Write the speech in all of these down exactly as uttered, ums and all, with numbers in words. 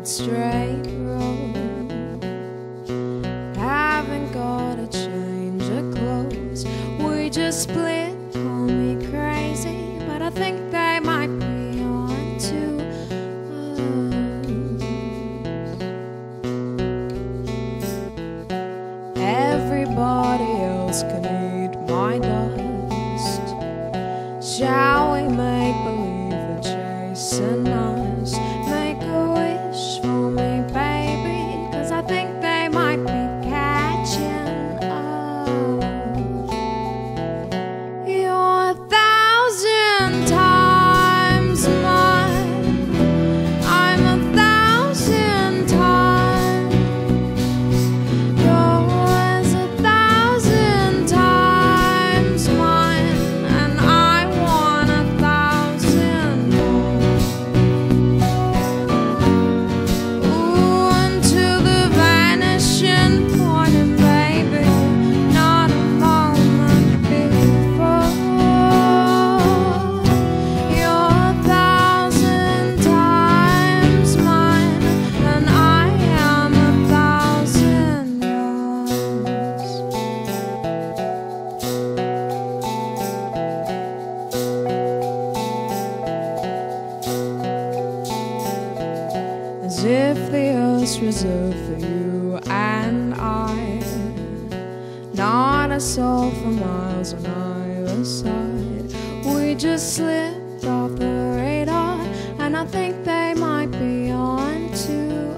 straight road. Haven't got a change of clothes. We just split, call me crazy, but I think they might be on to us. Everybody else can eat my dust. Shall we make believe they're chasing us? Make a wish for me, baby, 'cause I think they might be catching up. You're a thousand times mine, I'm a thousand times yours, a thousand times mine, and I want a thousand more. Ooh, until the vanishing point, and baby, not a moment before. You're a thousand times mine, and I am a thousand yours. As if the earth's reserved for you and I, not a soul for miles on either side. We just slipped off the radar, and I think they might be on to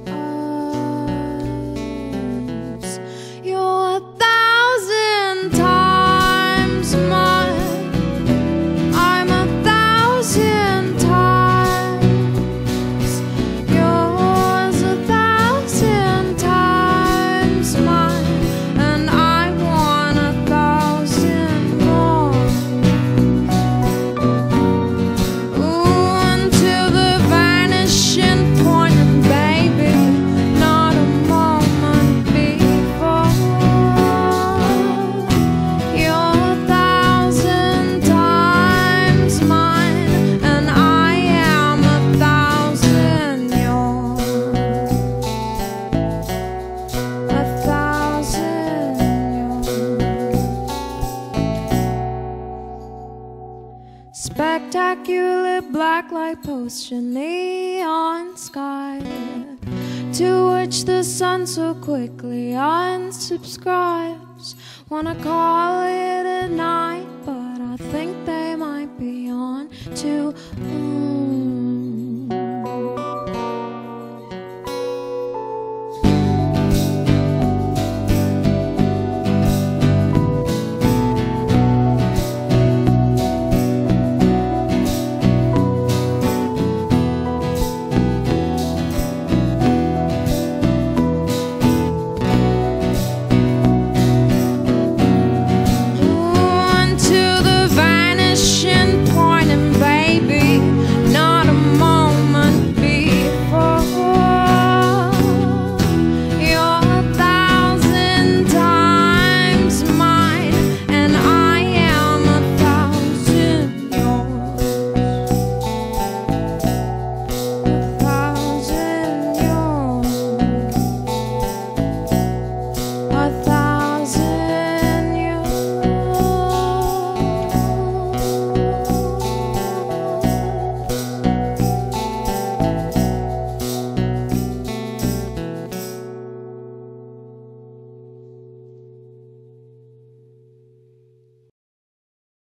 us. You're a thousand times mine, I'm a thousand times yours, a thousand times mine, and I want a thousand more. Ooh, until the vanishing point, and baby, not a moment before. You're a thousand times mine, and I am a thousand yours, a thousand yours. Spectacular black light potion, neon sky, to which the sun so quickly unsubscribes. Wanna call it a night, but I think they might be on to